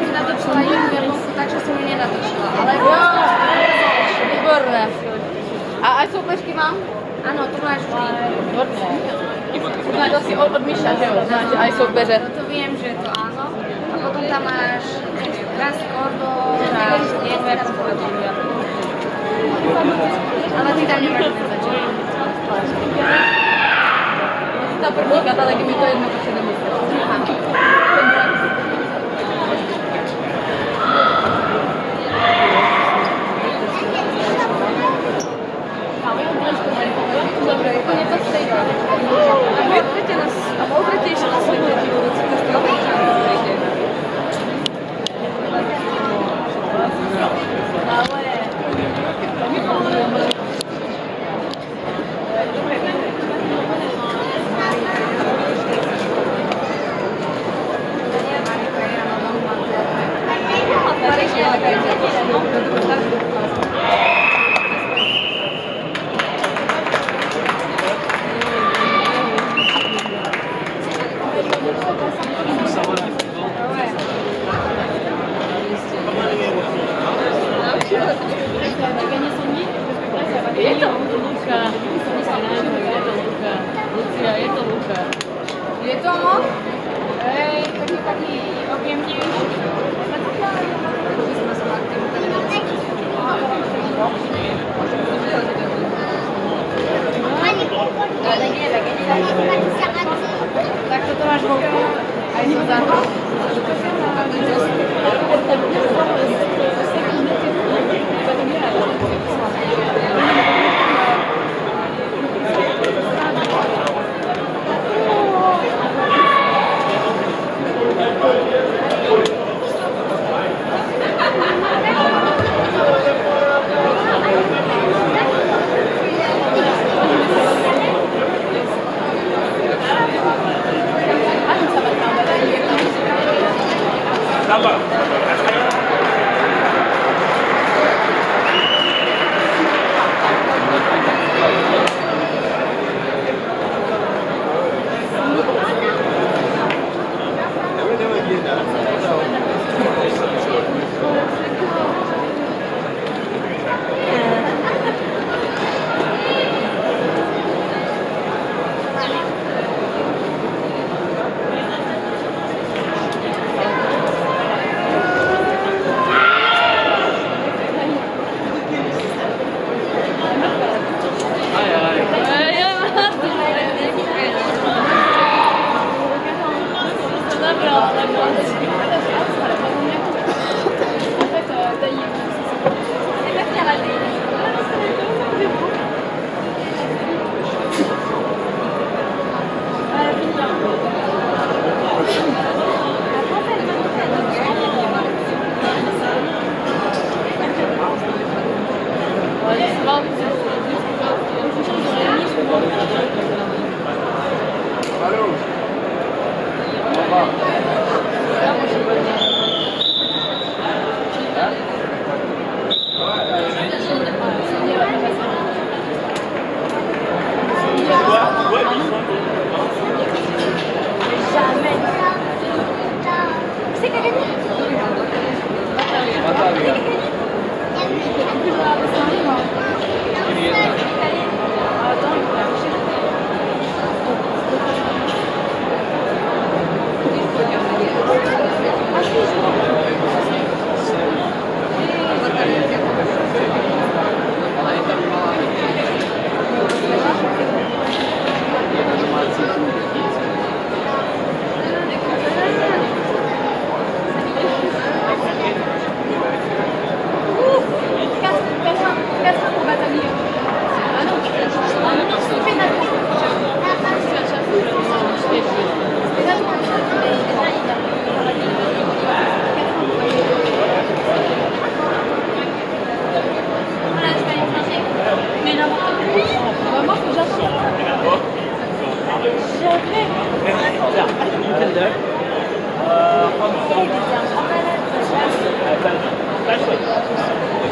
si natočila jednu jablonku, takže som ju nenatočila. Ale výborné. A aj soupeřky mám? áno, to máš vždy. Výborné. To si od Míša, že jo? Znáš aj soupeře. No to viem, že to áno. A potom tam máš raz kordon a jednu jablonku. Ale ty tam nemáš ten začátek. Ta první kata, taky mi to jedno, protože nemyslím. Úplně to stejné. A moudrtě ještě na světě, že vůbec to stejné. Je to moc? Taký objemnější. Tak to máš volku? Aj to zároveň. Especially.